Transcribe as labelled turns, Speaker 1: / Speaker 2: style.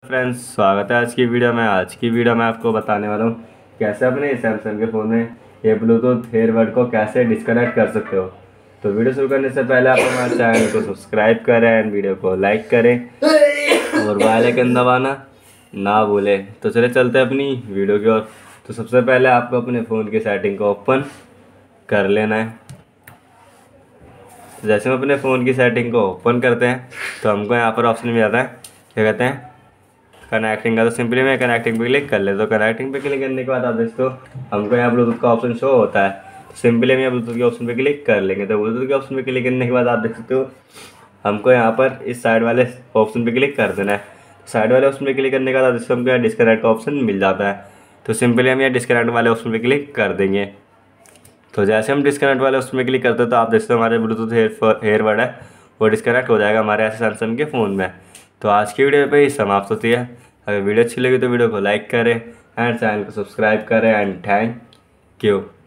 Speaker 1: Friends, स्वागत है आज की वीडियो में। आज की वीडियो में आपको बताने वाला हूँ कैसे अपने सैमसंग के फ़ोन में ये ब्लूटूथ ईयरबड को कैसे डिस्कनेक्ट कर सकते हो। तो वीडियो शुरू करने से पहले आप हमारे चैनल को सब्सक्राइब करें एंड वीडियो को लाइक करें और बेल आइकन दबाना ना भूलें। तो चले चलते हैं अपनी वीडियो की ओर। तो सबसे पहले आपको अपने फ़ोन की सेटिंग को ओपन कर लेना है। जैसे हम अपने फ़ोन की सेटिंग को ओपन करते हैं तो हमको यहाँ पर ऑप्शन मिल जाता है, क्या कहते हैं, कनेक्टिंग का। तो सिंपली मैं कनेक्टिंग पे क्लिक कर ले। तो कनेक्टिंग पे क्लिक करने के बाद आप देखते हो हमको यहाँ ब्लूटूथ का ऑप्शन शो होता है। तो सिंपली हम यहाँ ब्लूटूथ के ऑप्शन पे क्लिक कर लेंगे। तो ब्लूटूथ के ऑप्शन पे क्लिक करने के बाद आप देख सकते हो हमको यहाँ पर इस साइड वाले ऑप्शन पे क्लिक कर देना है। साइड वाले ऑप्शन पे क्लिक करने के बाद आप हमको यहाँ डिस्कनेक्ट का ऑप्शन मिल जाता है। तो सिंपली हम यहाँ डिस्कनेक्ट वाले ऑप्शन पे क्लिक कर देंगे। तो जैसे हम डिस्कनेक्ट वाले ऑप्शन पे क्लिक करते हैं तो आप देखते हो हमारे ब्लूटूथ ईयरबड है वो डिस्कनेक्ट हो जाएगा हमारे ऐसे सैमसंग के फ़ोन में। तो आज की वीडियो पे ही समाप्त होती है। अगर वीडियो अच्छी लगी तो वीडियो को लाइक करें एंड चैनल को सब्सक्राइब करें एंड थैंक यू।